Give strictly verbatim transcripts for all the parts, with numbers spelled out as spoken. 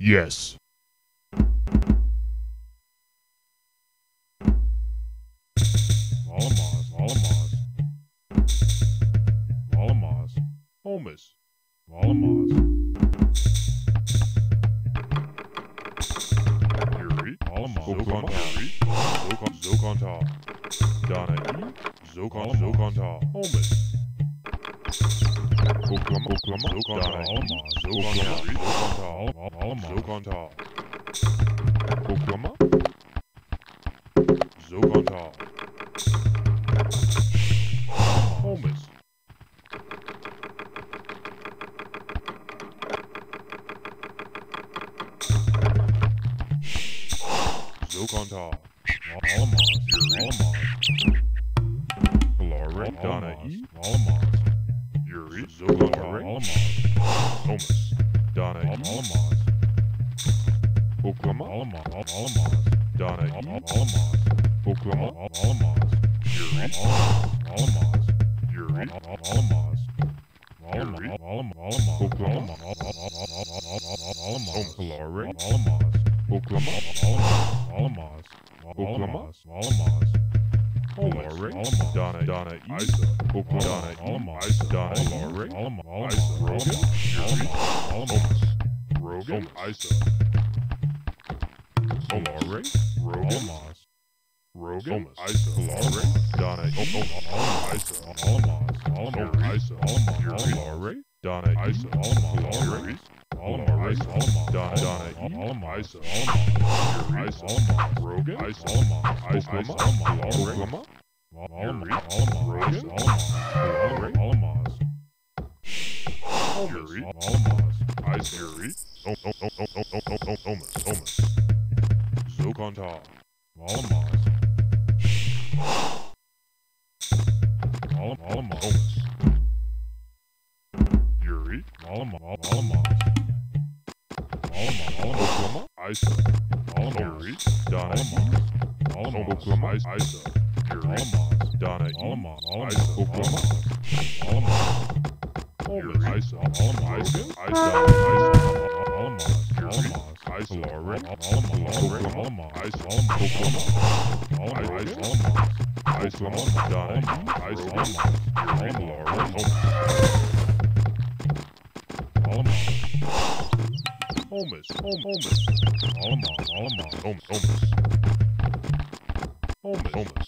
Yes. Malamaz, Malamaz. Malamaz. Holmes. Malamaz. Yuri. Malamaz. Zokonta. Zokon, Zokonta. Donna E. Zokon, Zokonta. Holmes. Oklama, Oklama. Zokonta. Malamaz. Zokonta. Zokonta. Malamaz. Zokonta. Oklama. Zokonta. Holmes. Zokonta. Malamaz. Malamaz. Valare. Donna E. Malamaz. Yuri. Zokonta. Malamaz. Holmes. Donna E. Malamaz. Oklama. Malamaz. Malamaz. Donna E. Malamaz. Oklama. Malamaz. Yuri. Malamaz. Yuri. Malamaz. Malamaz. Malamaz. Oklama. Malamaz. Valare. Malamaz. Oklama. Malamaz. Oklama. Malamaz. Valare. Donna. Donna E. Isa. Oklama. Donna E. Isa. Donna E. Valare. Isa. Rogan. Yuri. Malamaz. Rogan. Isa. Valare. Rogan. Malamaz. Rogan. Isa. Valare. Donna E. Isa. Malamaz. Malamaz. Isa. Malamaz. Valare. Donna E. Isa. Malamaz. Valare. Malamaz. Donna. Donna E. Malamaz. Isa. Malamaz. Isa. Malamaz. Rogan. Isa. Malamaz. Isa. Malamaz. Oklama. Malamaz. Rogan. Malamaz. Malamaz. Yuri. Malamaz. Isa. Yuri. Omas. Omas. Zokonta. Malamaz. Malamaz. Yuri. Malamaz. Malamaz. Oklama. Isa. Yuri. Donna E. Oklama. Isa. Yuri. Donna E. Isa. Oklama. Yuri. Isa. Isa. Isa. Yuri. Isa. Valare. Oklama. Isa. Oklama. Isa. Isa. Donna E. Isa. Yuri. Valare. Malamaz. Holmes. Holmes. Malamaz. Malamaz. Holmes. Holmes. Holmes. Holmes.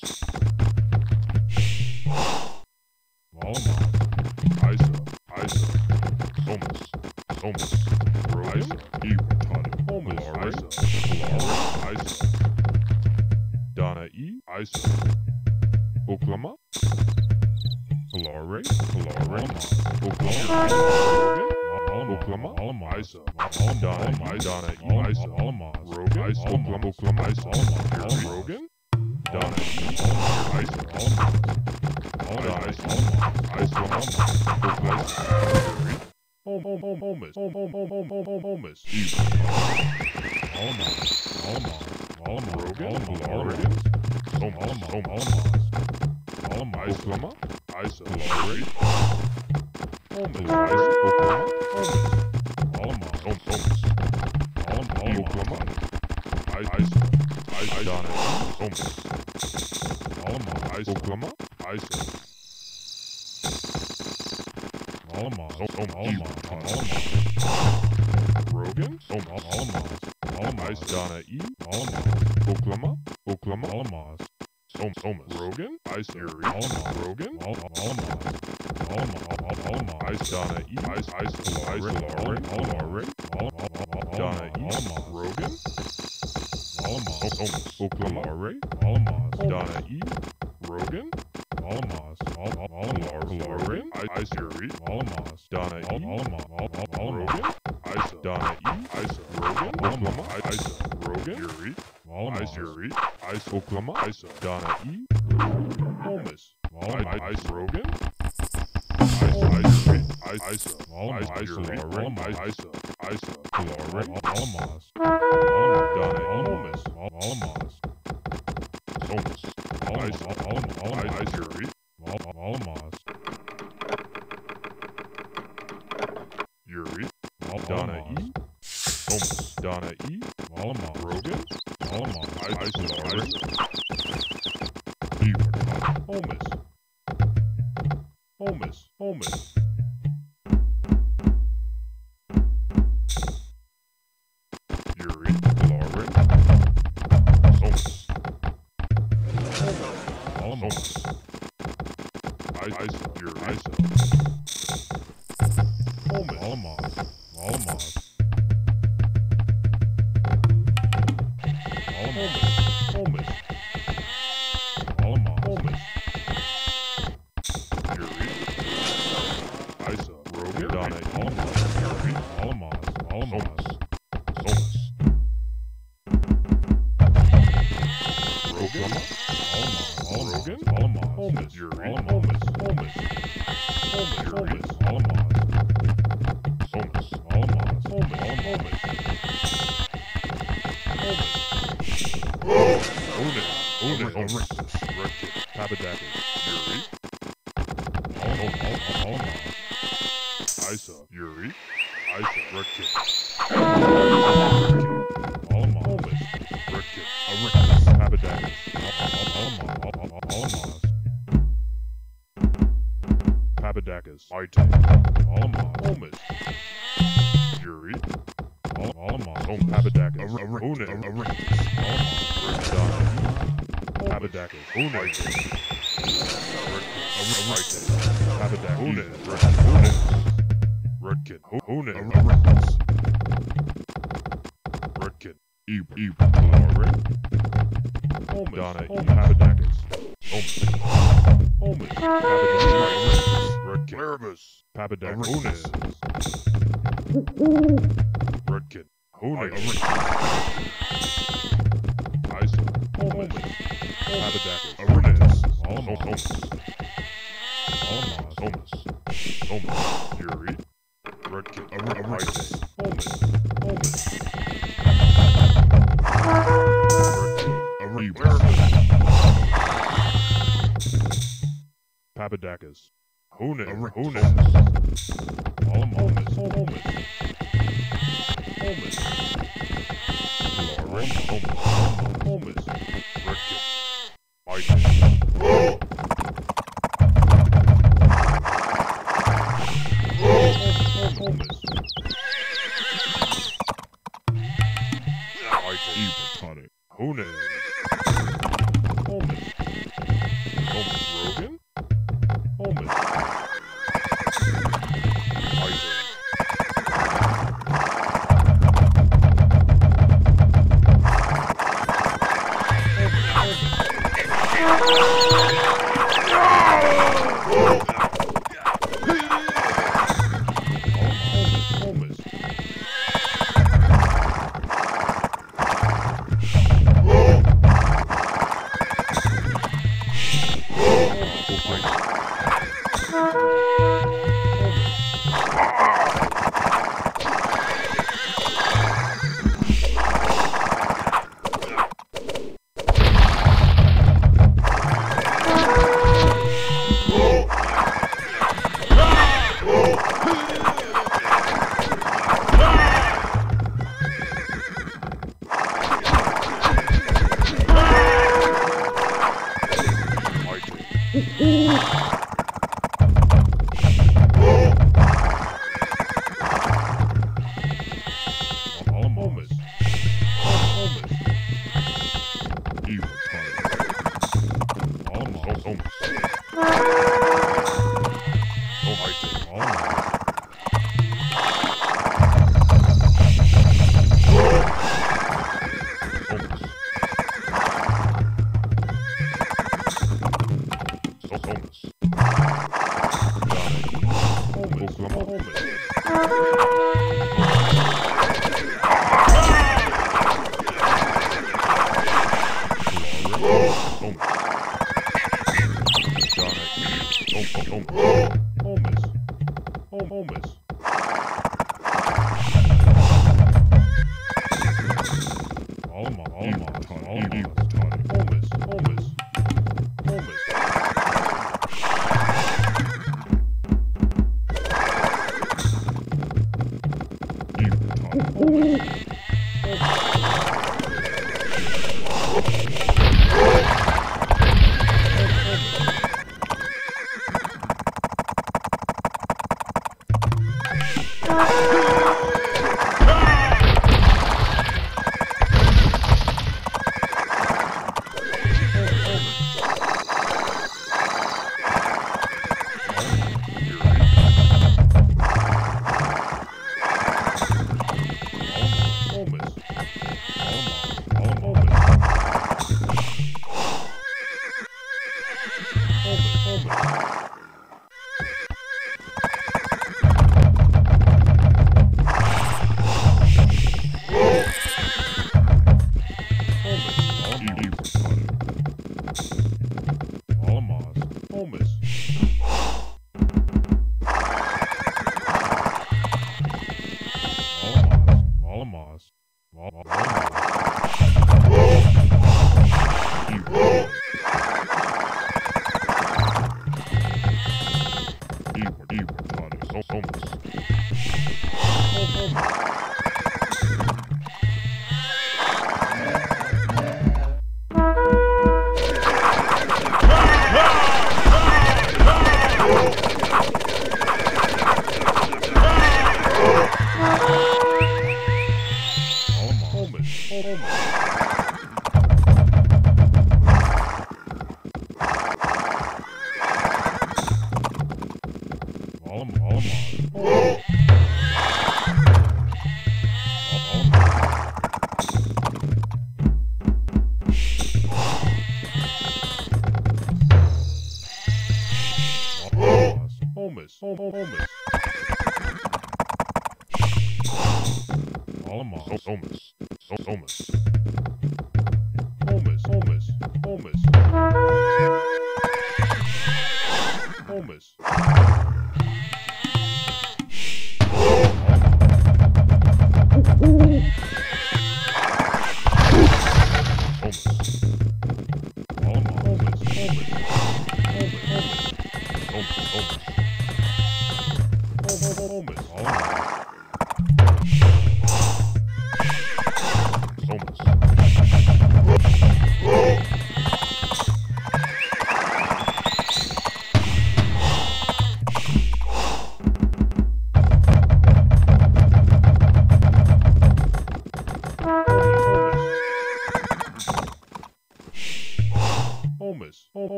Malamaz. Isa. Isa. Holmes. Holmes. Isa. Iwatani. Holmes. Isa. Valare. Isa. Donna E. Isa. Oklama. Valare. Valare. Oklama. Oklama. Isa. Donna E. Donna E. Isa. Rogan. Isa. Oklama. Oklama. Isa. Rogan. Donna E. Isa. Donna Isa. Isa. Oklama. Home, home, home, homeless. Home, home, home, home, home, home, homeless. Malamaz. Malamaz. Malamaz. Rogan. Rogan. Home, home, home, Malamaz. Malamaz. Oklama. Isa. Valare. Homeless. Isa. Oklama. Homeless. Malamaz. Home, homeless. Malamaz. Oklama. Isa. Isa. Donna E. Homeless. Malamaz. Isa. Oklama. Isa. Malamaz. Malamaz. Malamaz. Rogan. Malamaz. Malamaz. Donna E. Malamaz. Oklama. Oklama. Malamaz. Homeless. Rogan. Isa. Yuri. Malamaz. Rogan. Malamaz. Malamaz. Donna E. Isa. Valare. Valare. Donna E. Rogan. Malamaz. Homeless. Oklama. Malamaz. Donna E. Rogan. Malamaz. Valare. Isa. Yuri. Malamaz. Donna E. Rogan. Isa. Donna E. Isa. Rogan. Oklama. Isa. Rogan. Yuri. Malamaz. Yuri. Isa. Oklama. Isa. Donna E. Homeless. Malamaz. Isa. Rogan. Isa. Yuri. Isa. Malamaz. Yuri. Malamaz. Isa. Isa. Valare. Malamaz. Donna E. Homeless. Malamaz. Homeless. Malamaz. Yuri. Malamaz. Yuri. Donna E. Holmes, Donna E, Alamos, Rogan, Alamos, Isolari, Beaver, Holmes, Holmes, Holmes, Yuri, Laurie, Holmes, Alamos, Isa, Yuri, Isa, Holmes, Alamos, Alamos. Holmes, Alamos, Holmes, Yuri, Isa, Rogan, Donna, Alamos, Yuri, Alamos, Alamos, Holmes, Rogan, Alamos, Rogan, Alamos, Holmes, Yuri, Holmes, Holmes, Holmes, Yuri, Alamos, Holmes, Alamos, Holmes, Holmes, Holmes. Own it, own it, own it, Redkit, Tabadaki, Yuri, Alamos, Isa, Yuri, Isa, Redkit, Alamos, Redkit, Tabadaki, Alamos, Tabadakas, Ite, Alamos, Holmes, Yuri, Alamos, Home Tabadakas, own it, Alamos, Tabadakas, own it, Tabadakas, own it, Redkit, own it, Redkit, Eve, Eve, Laurie, Holmes, Donna, Tabadakas, Holmes, Tabadakas, Redkit, Nervous, Tabadakas, own it, Redkit, own it, Isa, Holmes, Tabadakas, own it, Alamos, Alamos, Holmes, Holmes, Yuri, Redkit, Ite, Holmes, Holmes, Tabadakas, own it, own it, Alamos, Holmes, Holmes, Laurie, Holmes, Holmes, Redkit, Ite, Holmes, Ite, Eve, own it, Holmes, Holmes, Rogan, Holmes, Ite, Holmes, Holmes,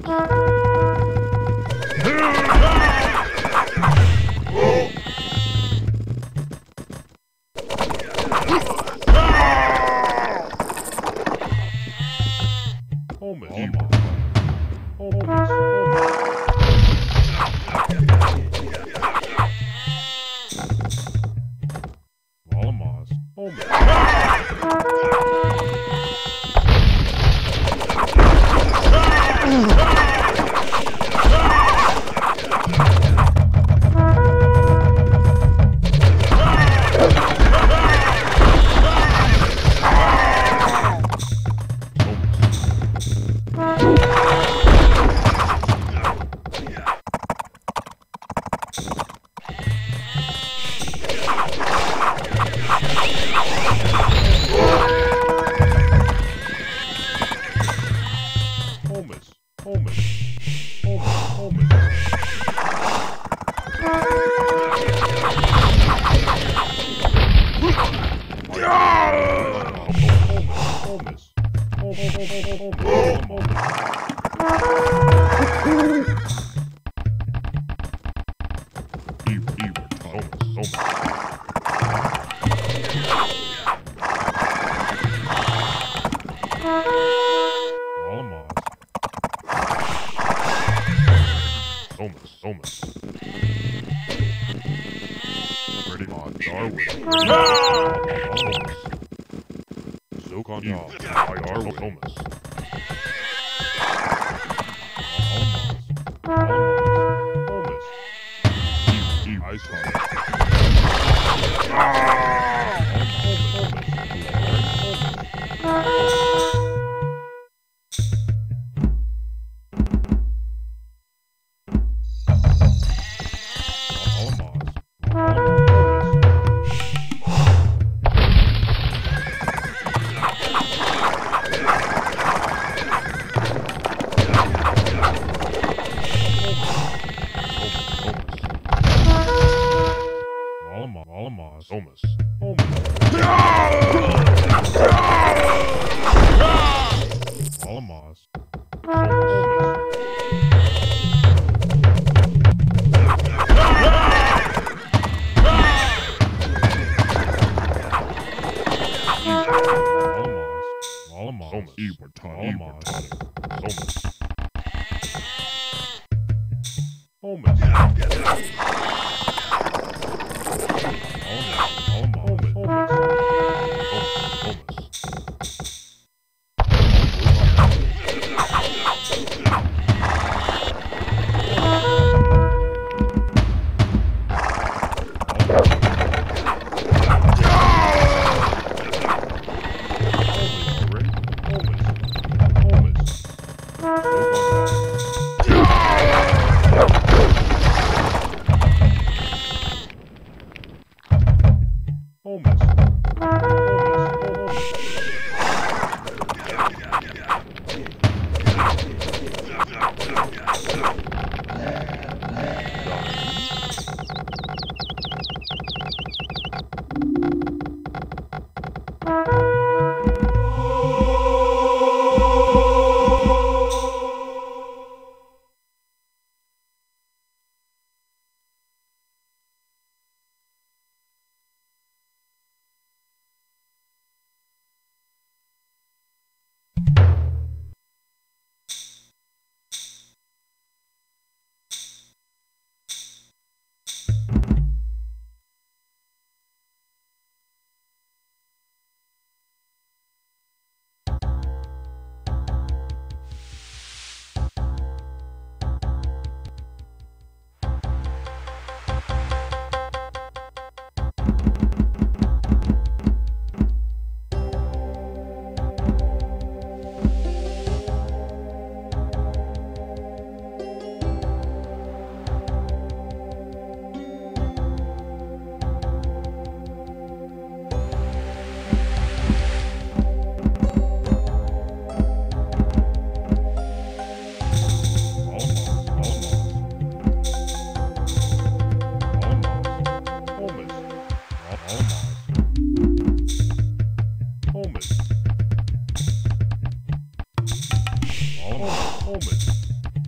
Almost.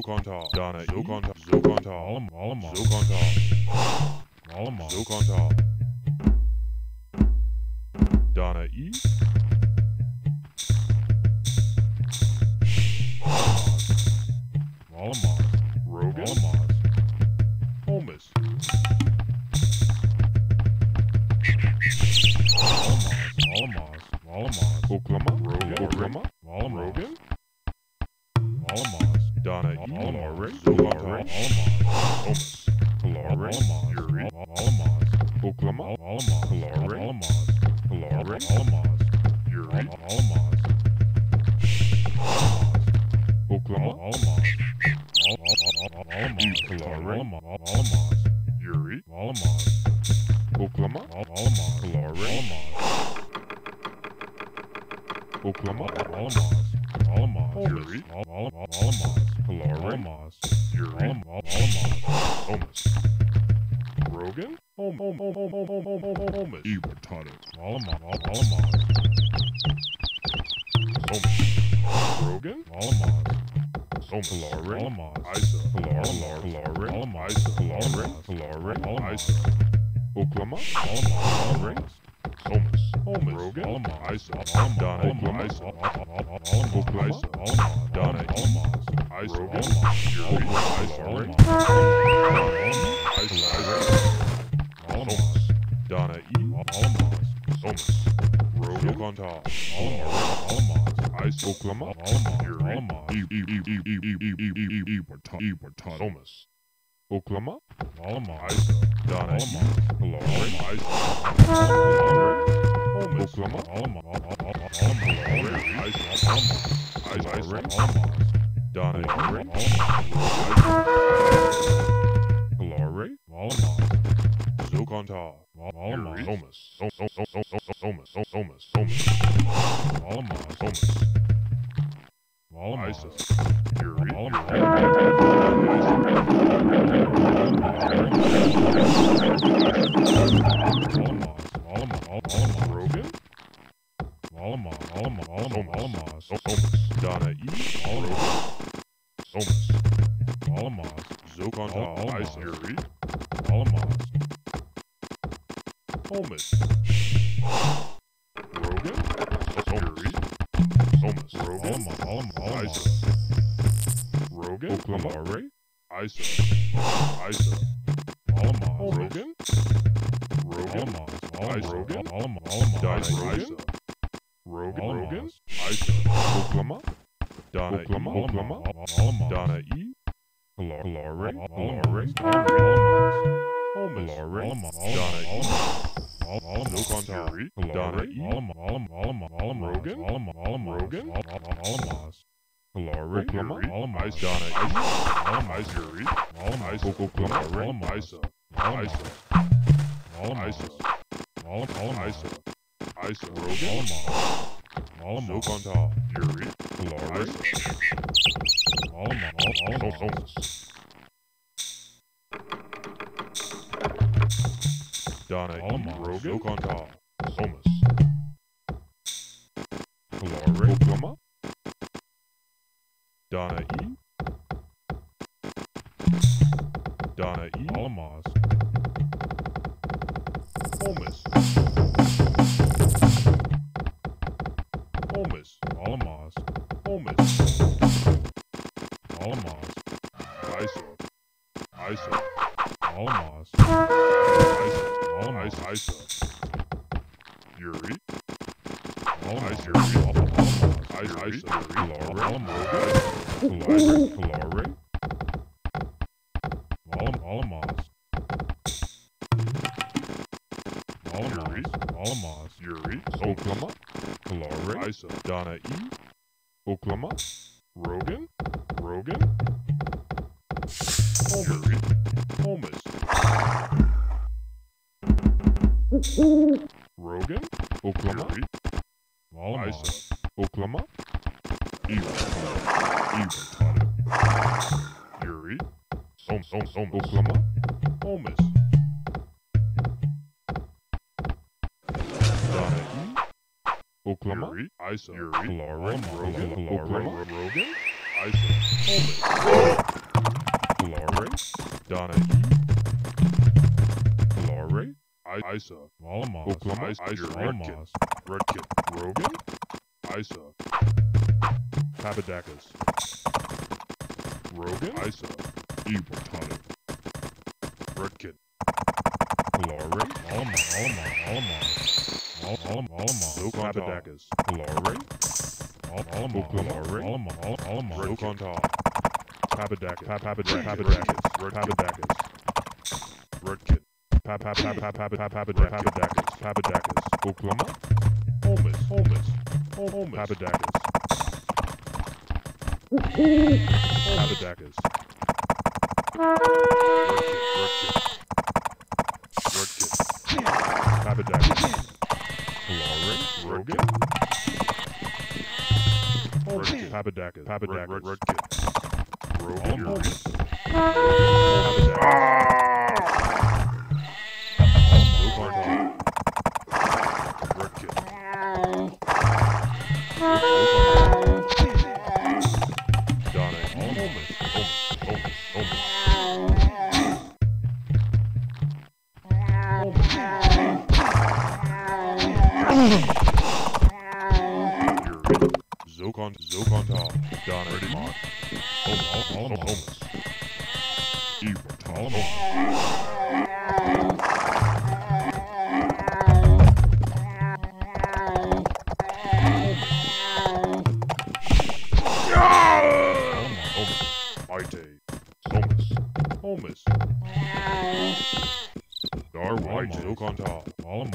Zokontal, Donna, Zokontal, Zokontal, Alam, Alamos, Zokontal, Alamos, Zokontal, Donna E, Alamos, Rogan, Alamos, Holmes, Alamos, Alamos, Alamos, Oklahoma, Rogan, Oklahoma, Rogan, Alamos, Donna E, Alamos, Zokontal, Alamos, Kalare, Yuri, Alamos, Oklahoma, Alamos, Kalare, Alamos, Kalare, Alamos, Yuri, Alamos, Oklahoma, Alamos, Alamos, Kalare, Alamos, Yuri, Alamos, Oklahoma, Alamos, Kalare, Alamos, Oklahoma, Alamos, Alamos, Yuri, Alamos, Kalare, Alamos, Yuri, Alamos, Holmes, Rogan, Home, Home, Home, Home, Home, Home, Home, Home, Holmes, Iwatani, Alamos, Alamos, Holmes, Rogan, Alamos, Holmes, Kalare, Alamos, Isa, Kalare, Kalare, Alamos, Isa, Kalare, Kalare, Alamos, Oklahoma, Alamos, Kalare, Holmes, Holmes, Rogan, Alamos, Isa, Donna, Oklahoma, Isa, Oklahoma, Alamos, Donna, Alamos, Isa, Alamos, Yuri, Isa, Alamos, Donna E, Alamos, Holmes, Rogan, Zokontal, Alamos, Isa, Oklahoma, Alamos, Yuri, Holmes, Oklahoma, Alamos, Isa, Donna E, Alamos, Isa, Holmes, Oklahoma, Alamos, Isa, Alamos, Donna E, Kalare, Alamos, Zokontal, Alamos, Holmes, Holmes, Holmes, Holmes, Holmes, Alamos, Holmes, Alamos, Isa, Yuri, Alamos, Alamos, Rogan, Alamos, Alamos, Alamos, Holmes, Donna E, Alamos, Holmes, Alamos, Zokontal, Isa, Yuri, Alamos, Holmes, Rogan, Yuri, Holmes, Rogan, Alamos, Isa, Rogan, Oklahoma, Isa, Isa, Alamos, Rogan, Rogan, Alamos, Rogan, Alamos, Dice, Isa, Rogan, Rogan, Isa, Oklahoma, Donna, Oklahoma, Oklahoma, Alamos, Donna E, Kalare, Kalare, Holmes, Alamos, Donna E, Zokontal, Donna E, Rogan, Rogan, Alamos, Kalare, Oklahoma, Alamos, Donna E, Alamos, Yuri, Alamos, Oklahoma, Isa, Isa, Alamos, Alamos, Isa, Isa, Rogan, Alamos, Zokontal, Yuri, Kalare, Alamos, Holmes, Donna E, Rogan, Zokontal, Holmes, Kalare, Oklahoma, Donna E, Donna E, Alamos, Holmes, Holmes, Alamos, Holmes, Alamos, Isa, Isa, Alamos, Isa, Alamos, Isa, Yuri, Alamos, Yuri, Alamos, Isa, Yuri, Kalare, Alamos, Kalare, Alamos, Alamos, Alamos, Yuri, Oklahoma, Kalare, Isa, Donna E, Oklahoma, Rogan, Rogan, Yuri, Holmes, Rogan, Oklahoma, Yuri, Isa, Oklahoma, Iwatani, Yuri, Holmes, Holmes, Oklahoma, Holmes, Donna E, Oklahoma, Yuri, Isa, Yuri, Kalare, Rogan, Oklahoma, Rogan, Isa, Holmes, Laurie, Donna E, Laurie, I, Isa, Malamos, Oklahoma, Isa, Malamos, Redkit, Rogan, Isa, Papadakis, Rogan, Isa, Ibrahim, Redkit, Laurie, Malamos, Malamos, Malamos, Malamos, Papadakis, Laurie, Malamos, Laurie, Malamos, Zokonta, Papadakis, Papadakis, Papadakis, Papadakis, Redkit, Papadakis, Papadakis, Papadakis, Oklahoma, Holmes, Holmes, Holmes, Papadakis, Papadakis, Redkit, Redkit, Papadakis, Laurie, Rogan, Holmes, Papadakis, Papadakis, Redkit, Rogan, Zokon, Zokonta, Donna, Ready Mod, Holmes, Eva, Holmes, Maite, Holmes, Holmes, Darwin, Zokonta, Holmes,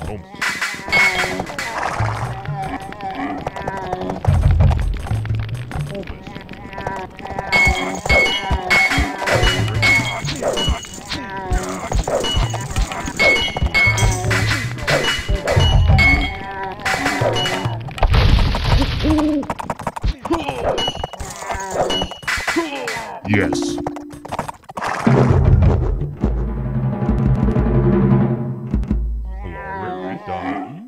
Yes. Hello, Donna E.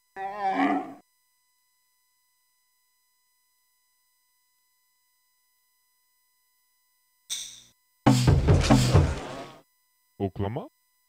Oklahoma.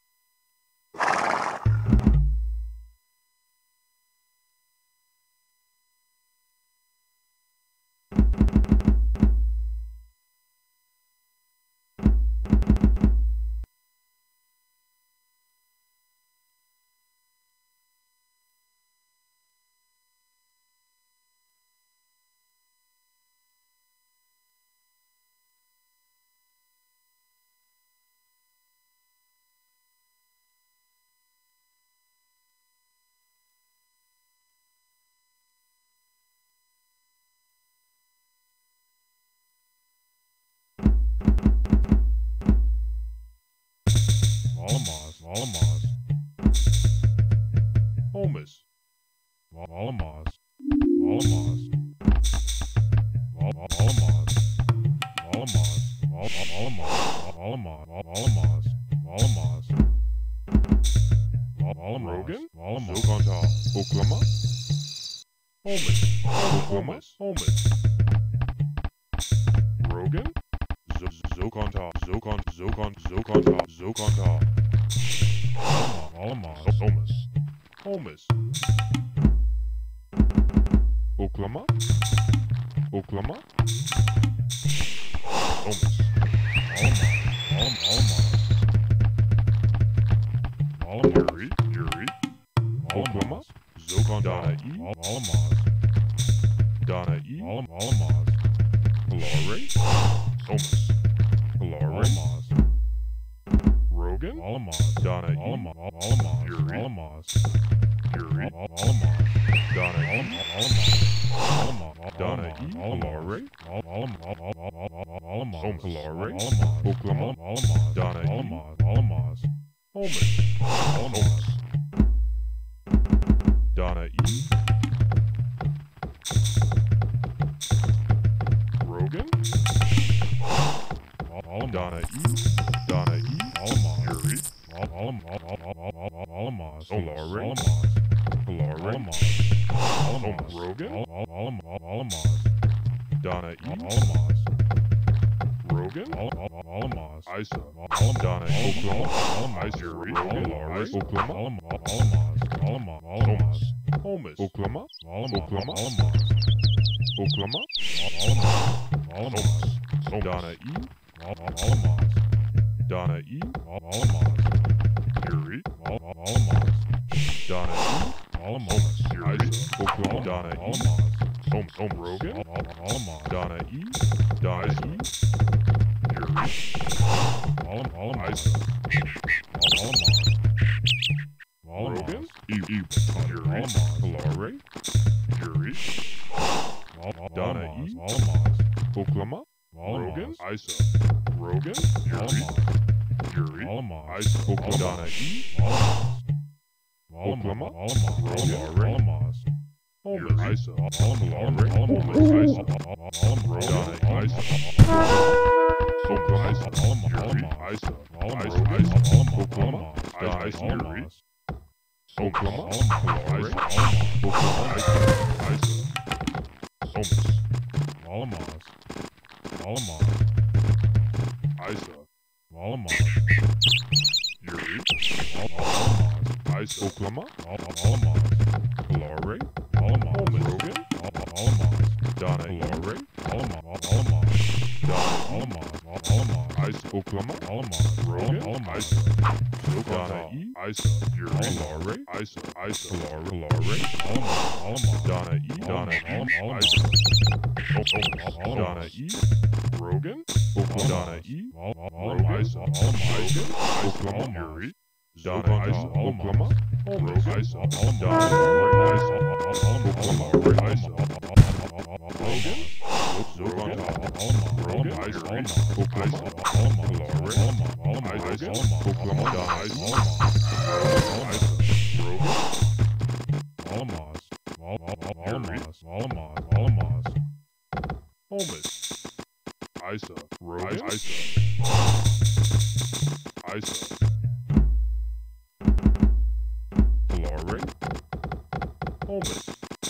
Malamos, Malamos, Holmes, Malamos, Malamos, Malamos, Malamos, Malamos, Malamos, Malamos, Malamos, Rogan, Malamos, Zokonta, Oklahoma, Holmes, Oklahoma, Holmes, Rogan, Zokonta, Zokon, Zokon, Zokonta, Zokonta, Malamos, Holmes, Holmes, Oklahoma, Oklahoma, Holmes, Malamos, Malamos, Yuri, Yuri, Oklahoma, Zokon, Donna E, Malamos, Donna E, Malamos, Laurie, Holmes, Laurie, Rogan, Donna E, Yuri, Yuri, Donna E, Donna E, Laurie, Holmes, Laurie, Oklahoma, Donna E, Holmes, Holmes, Donna E, Rogan, Donna E, Donna E, Yuri, Malamos, Laurie, Laurie, Rogan, Donna E, Rogan, Alamos, Isa, Donna, Oklahoma, Alamos, Rogan, Oklahoma, Alamos, Alamos, Holmes, Oklahoma, Oklahoma, Oklahoma, Alamos, Donna E, Alamos, Donna E, Alamos, Yuri, Alamos, Donna E, Alamos, Yuri, Oklahoma, Donna E, Home, Home, Rogan, Alamos, Donna E, Donna E, Yuri, Alamos, Alamos, Rogan, E, E, Yuri, Kalare, Yuri, Donna E, Oklahoma, Rogan, Isa, Rogan, Yuri, Yuri, Isa, Oklahoma, Donna E, Oklahoma, Rogan, Holmes, Isa, Kalare, Holmes, Isa, Donna Isa, Oklahoma, Yuri, Isa, Rogan, Oklahoma, Donna Yuri, Oklahoma, Kalare, Oklahoma, Isa, Isa, Holmes, Alamos, Alamos, Isa, Alamos, Yuri, Alamos, Isa, Oklahoma, Alamos, Kalare, Alamos, Rogan, Alamos, Donna Kalare, Alamos, Alamos, Donna Alamos, Alamos, Isa, Oklahoma, Alamos, Rogan, Alamos, Donna E, Isa, Yuri, Kalare, Isa, Isa, Kalare, Alamos, Alamos, Donna E, Donna Alamos, Donna E, Rogan, Oklahoma, Donna E, Rogan, Isa, Rogan, Oklahoma, Yuri, Donna Isa, Oklahoma, Rogan, Isa, Donna Isa, Oklahoma, Isa, Rogan, Zogan, Rogan, Isa, Oklahoma, Kalare, Rogan, Oklahoma, Donna Isa, Rogan, Alamos, Alamos, Alamos, Alamos, Holmes, Isa, Rogan, Isa, Isa, Kalare, Holmes,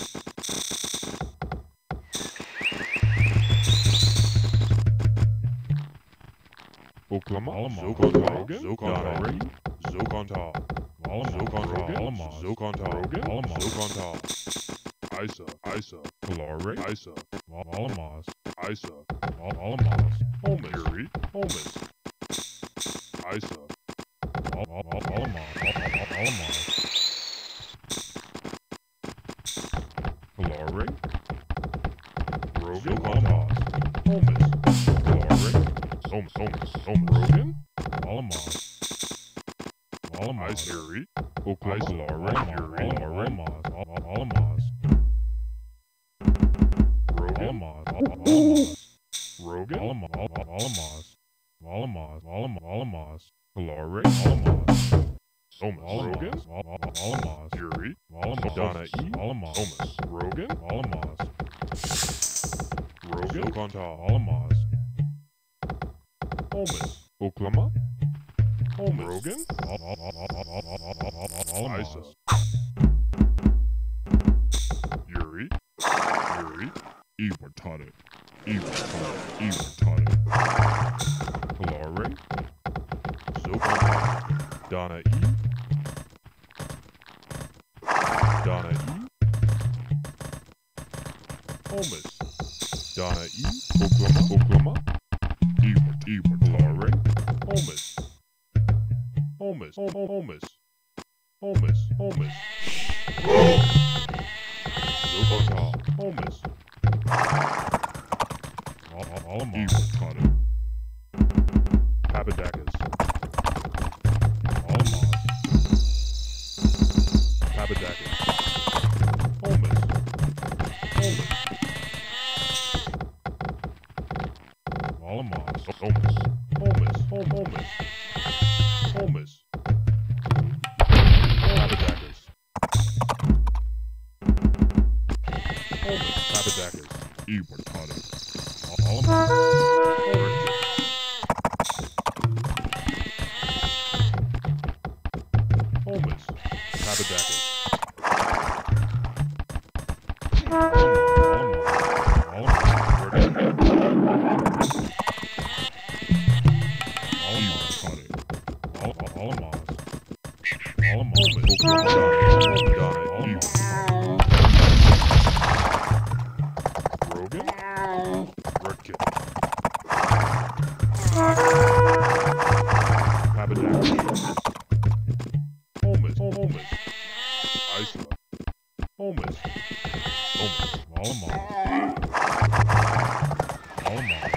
Oklahoma, Zokonta, Zokonta, Zokonta, Zokonta, Alamos, Zokonta, Rogan, Zokonta, Isa, Isa, Kalare, Isa, Alamos, Isa, Alamos, Holmes, Yuri, Holmes, Isa, Alamos, Alamos, Kalare, Rogan, Alamos, Holmes, Kalare, Holmes, Holmes, Holmes, Rogan, Alamos, Alamos, Yuri, Oklahoma, Yuri, Alamos, Alamos, Rogan, Alamos, Rogan, Alamos, Alamos, Alamos, Alamos, Kalare, Alamos, Holmes, Rogan, Alamos, Yuri, Alamos, Donna E, Alamos, Holmes, Rogan, Alamos, Rogan, Zokonta, Alamos, Holmes, Oklahoma, Holmes, Rogan, Isa, Yuri, Yuri, Iwatani, Iwatani, Iwatani, Kalare, Zokonta, Donna E, Donna E, Holmes, Donna E, Oklahoma, Oklahoma, Iwat, Iwat, Kalare, Holmes, Holmes, Holmes, Holmes, Holmes, Zokonta, Holmes, Alamos, Iwatani, Papadakis, Alamos, Papadakis, Holmes, Holmes, Alamos, Holmes, Holmes, Holmes, Holmes, Papadakis, Holmes, Papadakis, Iwatani, Alamos, Holmes, Papadakis, Alamos, Alamos, Homus. Homus. Alamos. Alamos.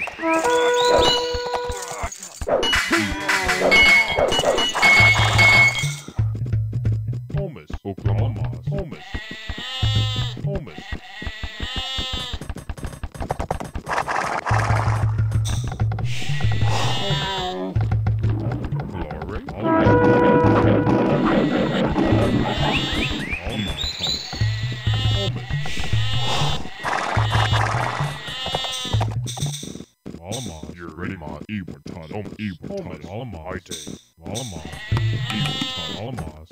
Homus. Oklahoma. Homus. Homus. Glory. Alamos. You're ready, mod. Evil ton. Homus. Evil ton. Alamos. Alamos. Evil ton. Alamos.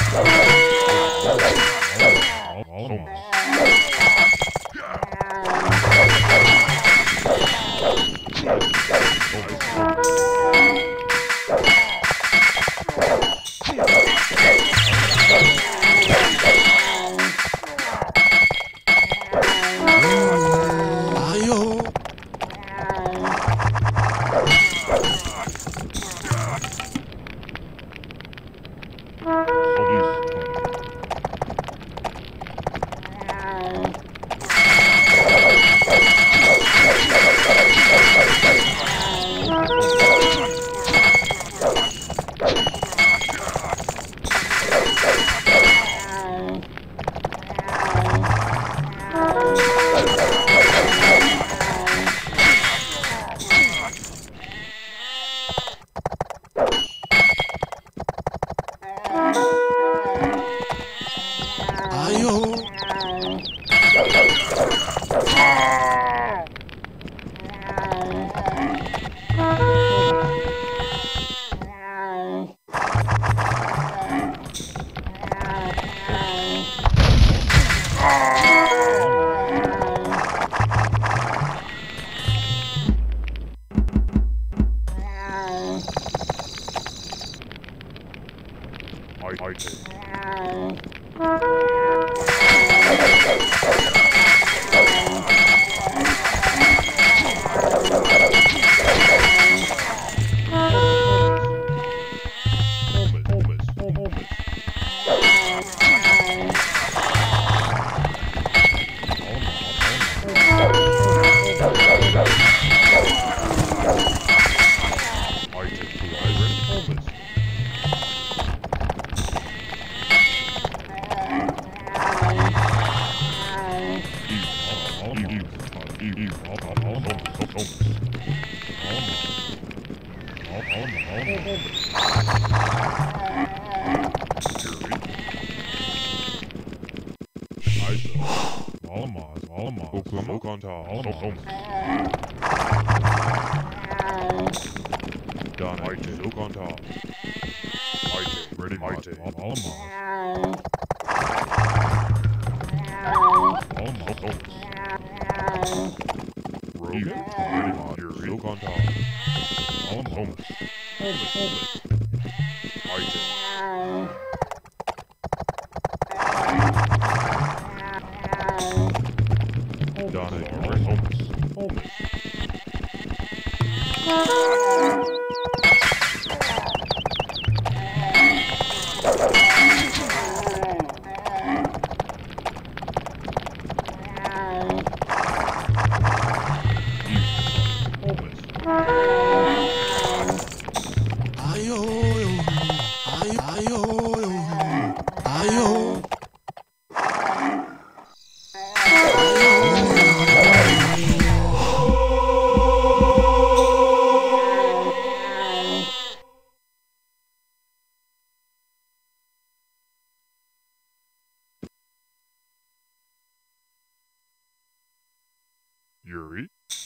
Yuri?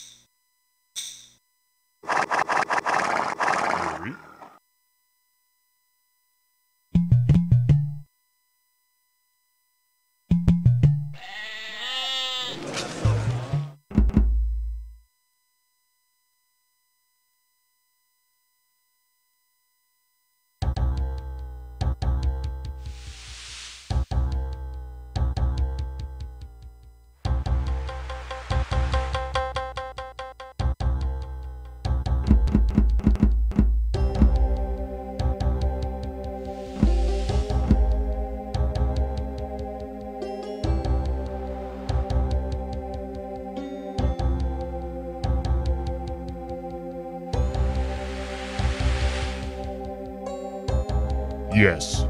Yuri? Yes.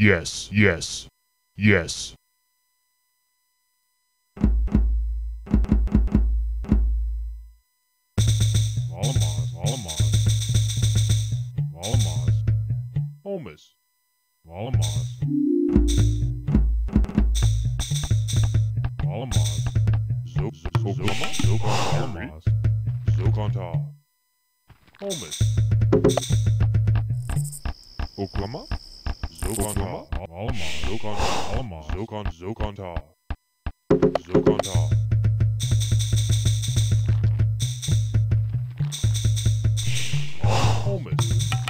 Yes, yes, yes. Volumos, volumos. Volumos. Holmes. Volumos. Volumos. Zo, zo, zo, zo, Volumos. Zokontar. Holmes. Oklama. Zokontar. Volumos. Zokontar. Volumos. Zokon, Zokontar. Zokontar. Holmes.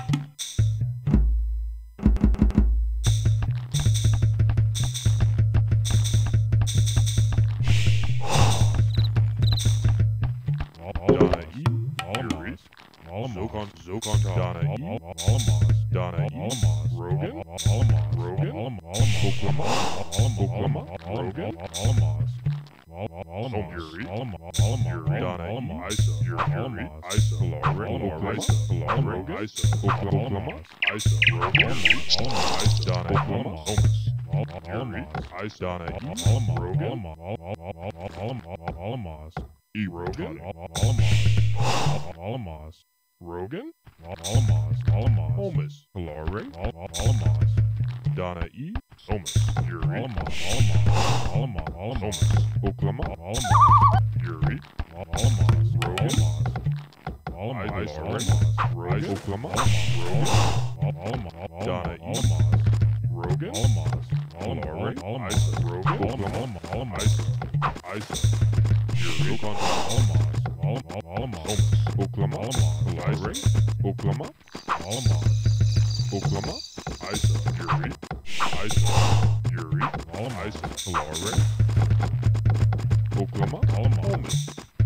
Zokon, Zokontar. Donna E. Volumos. Donna E. Rogan. Rogan. Oklama. Oklama. Rogan. Volumos. Volumos. Yuri. Donna E. Isa. Yuri. Isa. Oklama. Rogan. Isa. Oklama. Isa. Rogan. Isa. Donna E. Yuri. Isa. Donna E. Rogan. Volumos. E. Rogan. Volumos. Rogan? Volumos, Volumos, Holmes, Hilary, Volumos, Donna E, Holmes, Yuri, Volumos, Volumos, Volumos, Oklama, Volumos, Yuri, Volumos, Rogan, Volumos, Volumos, Oklama, Rogan, Donna E, Rogan, Volumos, Hilary, Isa, Rogan, Volumos, Isa, Isa, Yuri, Volumos, Volumos, Oklama, Hilary, Oklama, Volumos, Oklama, Isa, Yuri, Isa, Yuri, Volumos, Isa, Hilary, Oklama, Volumos,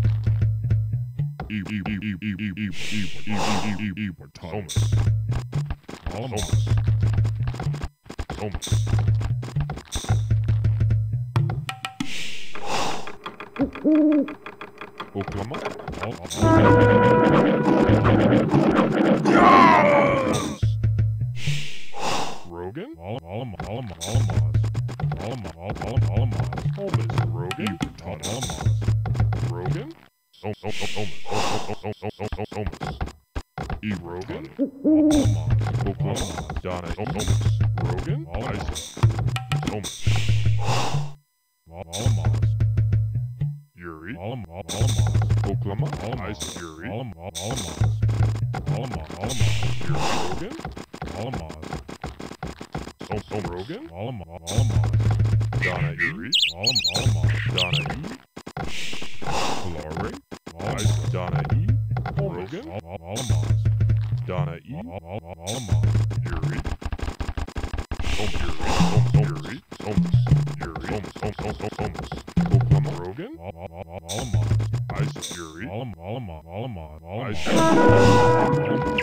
E, E, E, E, E, E, E, E, E, E, E, E, Thomas, Volumos, Thomas. Oklama. Rogan. Volumos. Volumos. Holmes. Rogan. Volumos. Rogan. Holmes. E. Rogan. Volumos. Oklama. Donna. Holmes. Rogan. Isa. Holmes. Volumos. Yuri, Volumos, Oklama, Isa, Yuri, Volumos, Volumos, Yuri, Rogan, Volumos, Tom Rogan, Volumos, Donna E, Volumos, Donna E, Hilary, Isa, Donna E, Rogan, Volumos, Donna E, Volumos, Yuri, Tom Yuri, Tom Yuri, Tom Yuri, Tom Tom Tom Thomas. Oklama, Rogan, Volumos, Isa, Yuri, Volumos, Volumos, Isa, Volumos,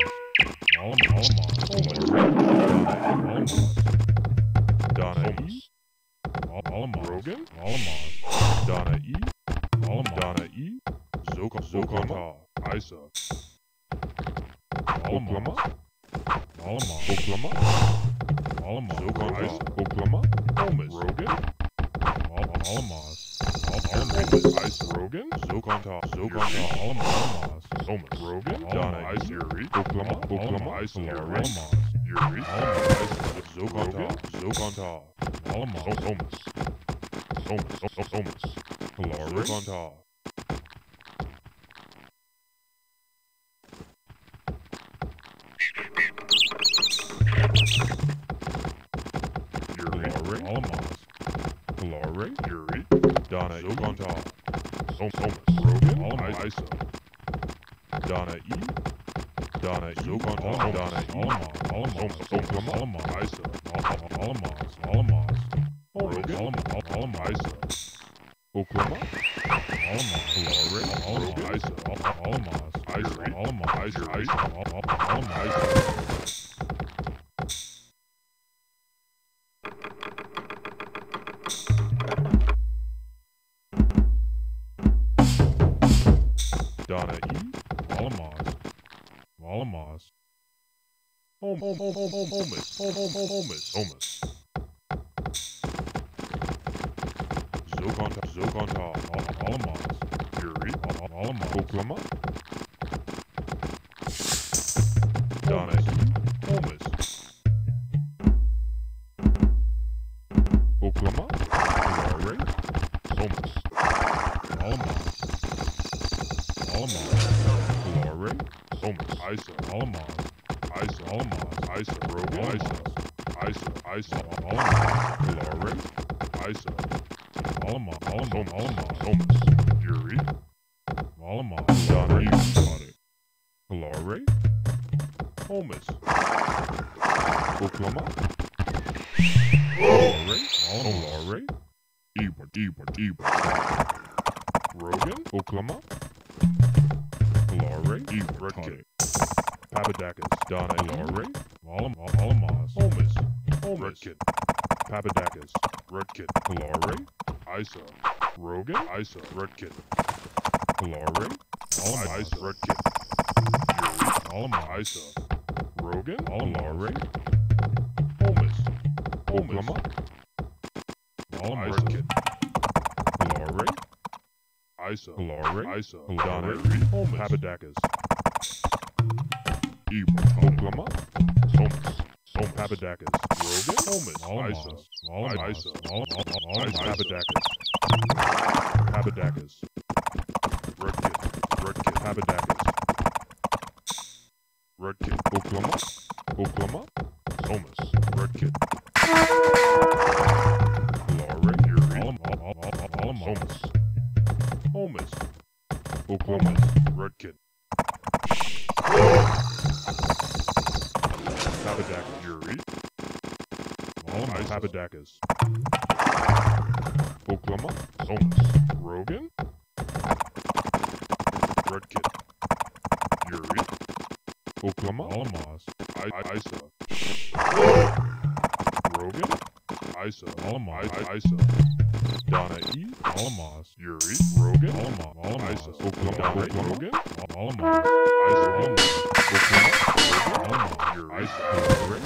Volumos, Donna E, Volumos, Rogan, Volumos, Donna E, Volumos, Donna E, Zokontar, Isa, Oklama, Volumos, Oklama, Volumos, Zokontar, Oklama, Holmes, Rogan, Volumos, Volumos, Isa, Rogan, Zokontar, Zokontar, Volumos, Holmes, Rogan, Donna, Isa, Yuri, Oklama, Oklama, Isa, Yuri, Yuri, Isa, Zokontar, Zokontar, Volumos, Holmes, Holmes, Holmes, Hilary, Zokontar. Yuri, Volumos, Hilary, Yuri, Donna, Zokontar, Thomas, Rogan, Isa, Donna E, Donna, Zokontar, Donna E, Volumos, Oklama, Isa, Volumos, Volumos, Rogan, Volumos, Isa, Oklama, Volumos, Hilary, Rogan, Isa, Volumos, Isa, Volumos, Isa, Isa, Volumos, Isa. Donna E, Volumos, Volumos, Holmes, Holmes, Holmes, Holmes, Holmes, Holmes. Zokonta, Zokonta, Alamos, Yuri, Alamos, Oklahoma, Donna, Holmes, Oklahoma, Lorry, Holmes, Alamos, Alamos, Lorry, Holmes, Isa, Alamos, Isa, Alamos, Isa, Rogan, Isa, Isa, Isa, Alamos, Lorry, Isa, Alamos, Alamos, Alamos, Holmes, Yuri, Alamos, Donna, Body, Lorry, Holmes, Oklahoma, Lorry, Lorry, Ebert, Ebert, Ebert, Rogan, Oklahoma, Lorry, Ebert, Redkit, Papadakis, Donna, Lorry, Alamos, Holmes, Holmes, Redkit, Papadakis, Redkit, Lorry, Isa, Rogan, Isa, Redkit, Lorry, Alamos, Isa, Redkit, Yuri, Alamos, Isa, Rogan, Lorry, Holmes, Oklahoma, Alamos, Redkit, Lorry, Isa, Lorry, Isa, Donna, Holmes, Papadakis, Ebert, Oklahoma, Holmes, Holmes, Papadakis, Rogan, Holmes, Isa, Alamos, Isa, Alamos, Papadakis, Papadakis, Redkit, Redkit, Papadakis, Redkit, Oklahoma, Oklahoma, Holmes, Redkit, Lorry, Yuri, Alamos, Holmes, Oklahoma, Redkit, Papadakis, Yuri, Alamos, Papadakis, Oklahoma, Holmes, Rogan, Redkit, Yuri, Oklahoma, Alamos, Isa, Rogan, Isa, Alamos, Isa, Donna E, Alamos, Yuri, Rogan, Alamos, Isa, Oklahoma, Rogan, Alamos, Isa, Alamos, Oklahoma, Alamos, Yuri, Isa, Rogan,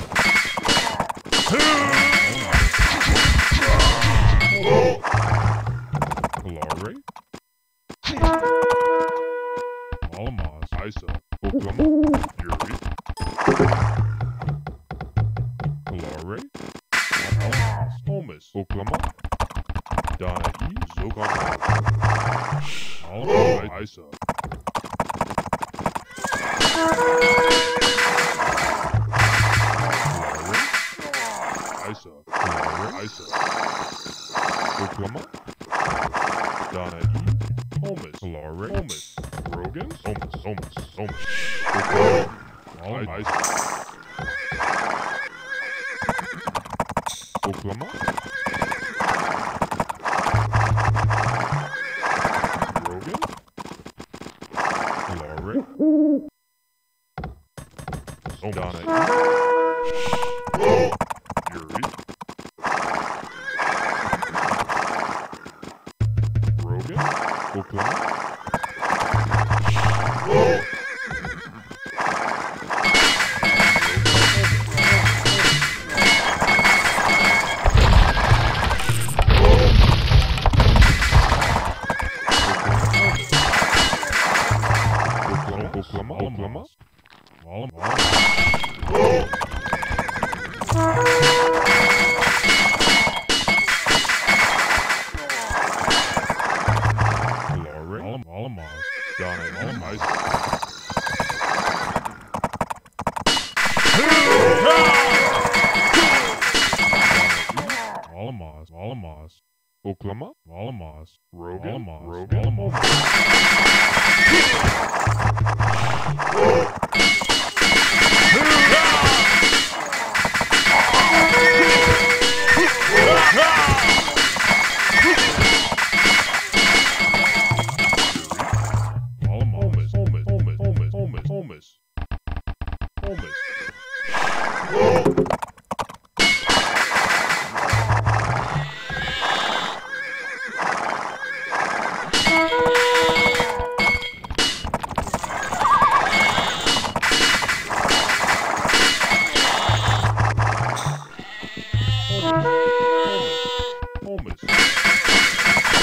Lorry, Alamos, Isa, Oklahoma, Yuri, Lorry, Alamos, Holmes, Oklahoma, Donna E, Zokonta, Alamos, Isa, Lorry, Isa, Lorry, Isa, Oklahoma, Donna E, Holmes, Lorry, Holmes, Rogan, Holmes, Holmes, Holmes, Oklahoma, Alamos, Isa, Oklahoma, Rogan, Lorry, Donna E, Yuri, Rogan, Oklahoma, Oklahoma, Oklahoma, Alamos, Lorry, Alamos, Donna, Alamos, Alamos, Alamos, Oklahoma, Alamos, Rogan, Rogan, Alamos. Holmes, Holmes, Holmes, Holmes, Holmes, Holmes, Holmes. Holmes, Holmes, Holmes.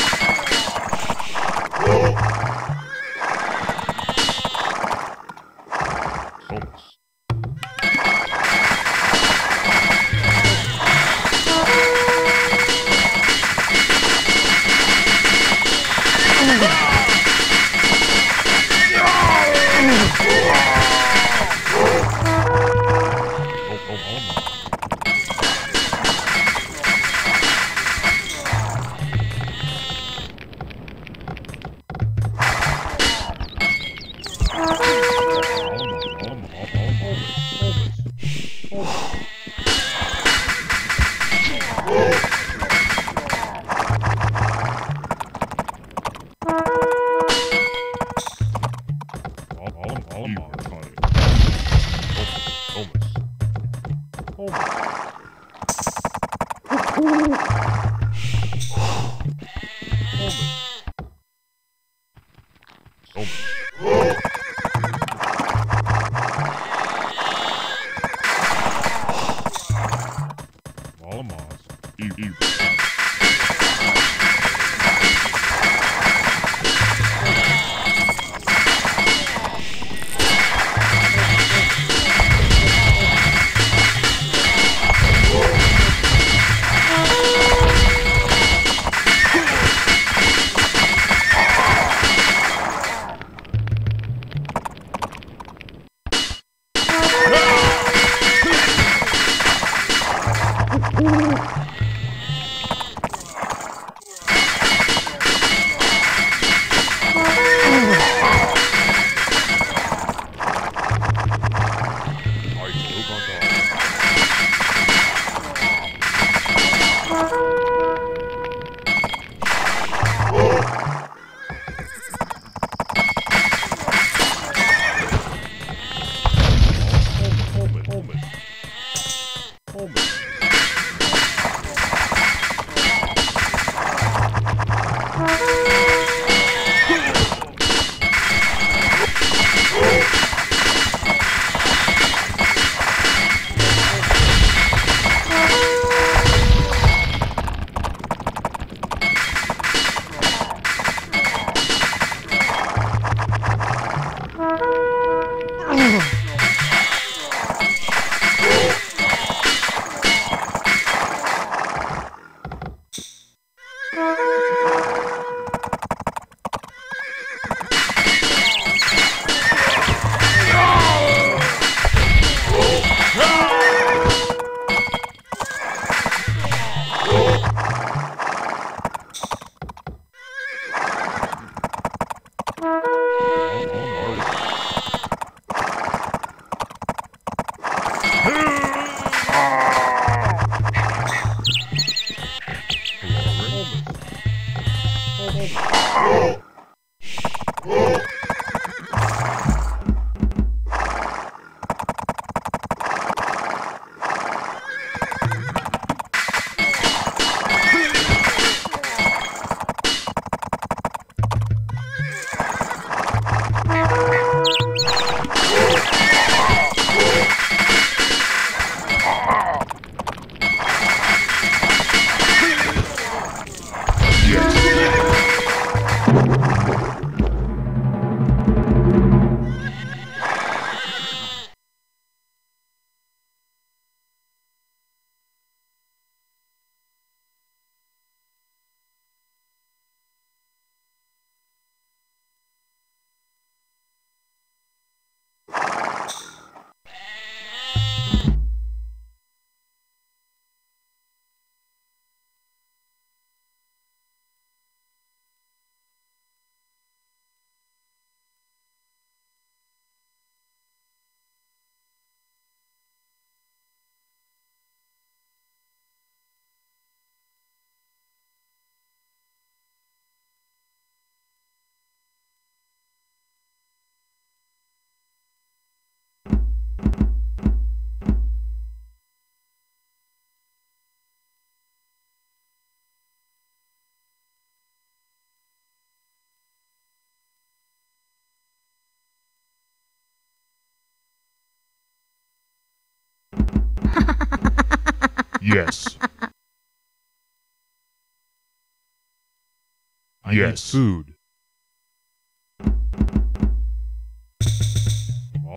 Yes. I Yes. need food.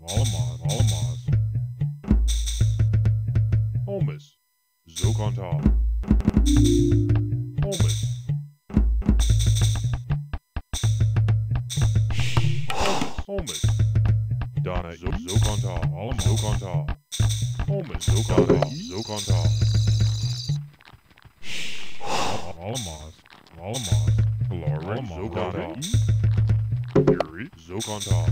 Alamaz, Alamaz. Holmes, Zokontal. Holmes. Holmes, Holmes. Donna, Zokontal, Alamaz, Zokontal. Holmes, Zokontal, Zokontal. Alamaz, Alamaz. Hilari, Zokontal. Yuri, Zokontal.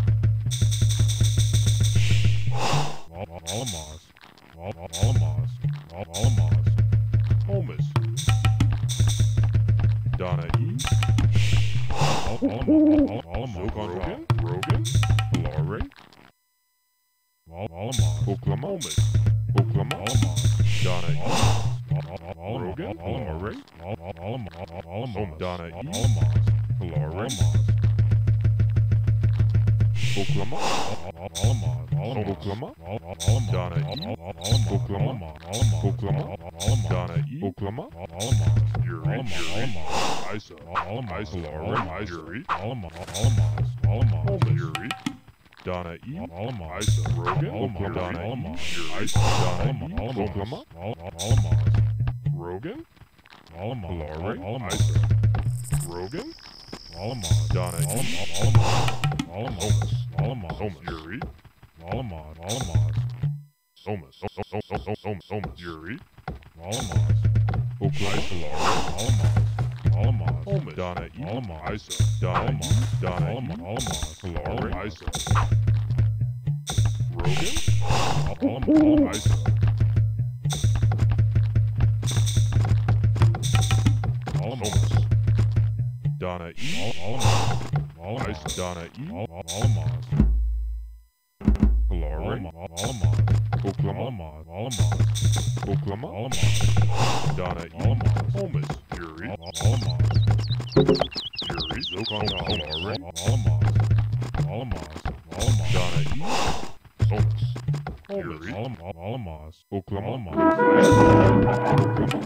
Alamaz, Alamaz, Alamaz. Holmes. Donna E. Alamaz, Zokontal. Rogan, Hilari. Alamaz, Oklahoma. Holmes. Oklahoma. Alamaz. Donna E. Rogan, Hilari. Alamaz, Donna E. Hilari. Oklahoma. Alamaz, Oklahoma. Donna E. Oklahoma. Oklahoma. Donna E. Oklahoma. Yuri, Yuri. Isa. Isa. Hilari. Yuri. Holmes. Yuri. Donna E. Isa. Rogan. Oklahoma. Donna E. Isa. Donna E. Oklahoma. Rogan. Hilari. Isa. Rogan. Donna E. Holmes. Holmes. Yuri. Alamaz, Alamaz. Holmes. Holmes. Holmes. Yuri. Alamaz. Oklahoma. Alamaz. Alamaz. Holmes. Donna E. Alamaz. Isa. Donna E. Donna E. Alamaz. Hilari. Isa. Rogan. Alamaz. Isa. Alamaz. Donna E. Alamaz. Alamaz. Donna E. Alamaz. Hilari. Alamaz. Oklahoma. Alamaz. Oklahoma. Alamaz. Donna E. Alamaz. Holmes. Yuri. Alamaz. Yuri. Zokontal. Hilari. Alamaz. Alamaz. Alamaz. Donna E. Holmes. Yuri. Alamaz. Oklahoma. Oklahoma.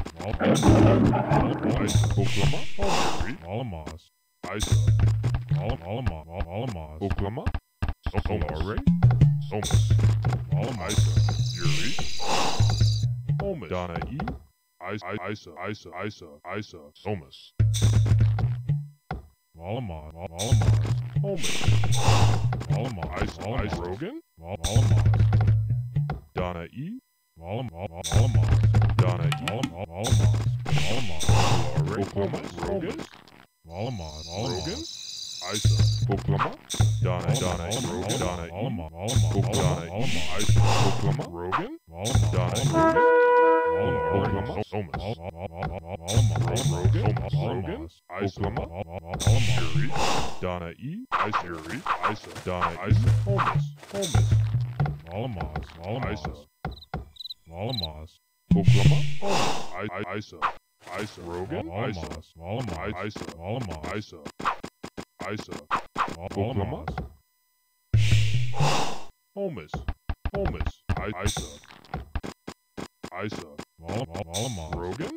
Oklahoma. Yuri. Alamaz. Isa. Alamaz. Alamaz. Oklahoma. Hilari. Holmes. Alamaz. Yuri. Holmes. Donna E. Isa. Isa. Isa. Isa. Isa. Holmes. Alamaz. Alamaz. Holmes. Alamaz. Isa. Isa. Rogan. Alamaz. Donna E. Alamaz. Alamaz. Donna E. Alamaz. Alamaz. Hilari. Oklahoma. Rogan. Alamaz. Rogan. Isa. Oklahoma. Donna. Donna. Rogan. Donna. Alamaz. Alamaz. Oklahoma. Isa. Oklahoma. Rogan. Donna. Rogan. Oklahoma. Holmes. Rogan. Rogan. Oklahoma. Yuri. Donna E. Isa. Yuri. Isa. Donna. Isa. Holmes. Holmes. Alamaz. Alamaz. Alamaz. Oklahoma. Holmes. Isa. Isa. Rogan. Isa. Alamaz. Isa. Alamaz. Isa. Isa. Oklahoma. Holmes. Holmes. Isa. Isa. Alamaz. Rogan.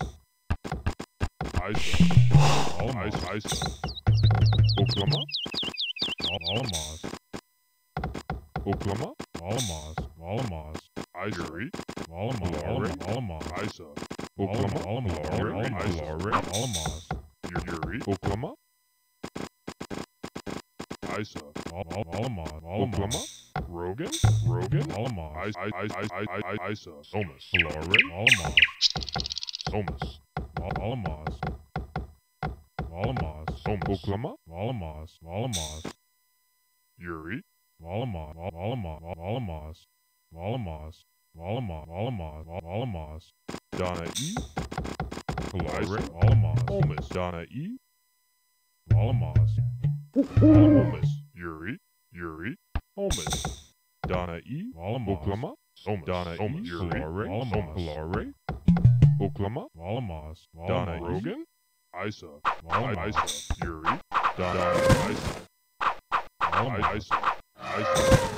Isa. Alamaz. Isa. Oklahoma. Alamaz. Oklahoma. Alamaz. Alamaz. Yuri. Alamaz. Alamaz. Isa. Oklahoma. Alamaz. Alamaz. Yuri. Oklahoma. Isa. Alamaz. Oklahoma. Rogan. Rogan. Alamaz. Isa. Holmes. Hilari. Alamaz. Holmes. Alamaz. Alamaz. Oklahoma. Alamaz. Alamaz. Yuri. Alamaz. Alamaz. Alamaz. Alamaz. Alamaz. Alamaz. Alamaz. Donna E. Hilari. Alamaz. Holmes. Donna E. Alamaz. Holmes. Yuri. Yuri. Holmes. Donna E. Alamaz. Oklahoma. Donna E. Yuri. Alamaz. Hilari. Oklahoma. Alamaz. Donna Rogan. Isa. Isa. Yuri. Donna Isa. Alamaz. Isa. Isa.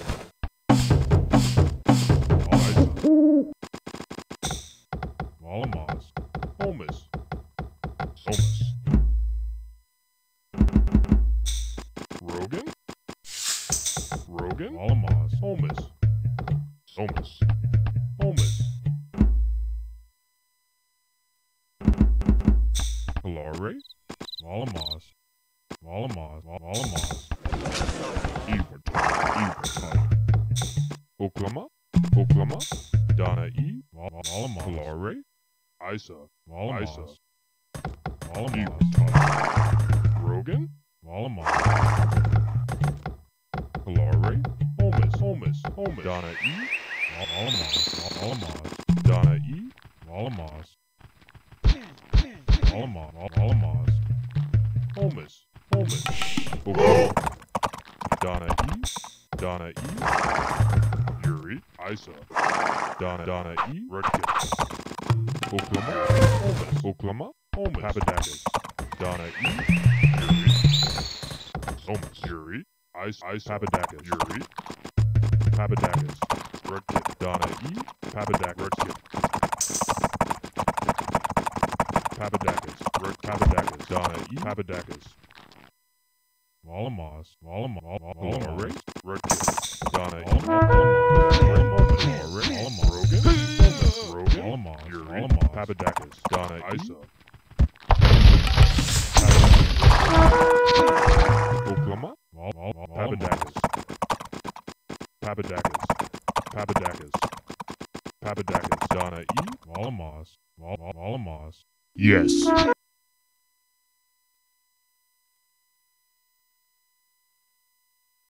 Alamaz. Holmes. Holmes. Rogan. Rogan. Rogan, Alamos, Holmes, Holmes, Holmes, Hilare, Alamos, Alamos, Alamos, Ewan, Ewan, Oklahoma, Oklahoma, Donna E, Alamos, Hilare, Isa, Alamos, Alamos, Rogan, Alamos, Hilare, Holmes, Holmes, Holmes, Donna E, Alamos, Alamos, Donna E, Alamos, Alamos, Alamos, Holmes, Holmes, Oklahoma, Donna E, Donna E, Yuri, Isa, Donna, Donna E, Redkit, Oklahoma, Holmes, Oklahoma, Holmes, Papadakis, Donna E, Yuri, Holmes, Yuri, Isa, Isa, Papadakis, Yuri, Papadakis, Redkit, Donna E, Papadak, Redkit, Papadakis, Red Papadakis, Donna E, Papadakis, Alamos, Alamos, Alamos, Redkit, Donna E, Alamos, Alamos, Rogan, Rogan, Alamos, Yuri, Papadakis, Donna Isa, Oklahoma, Papadakis, Papadakis, Papadakis, Papadakis, Donna E, Alamos, Alamos. Yes.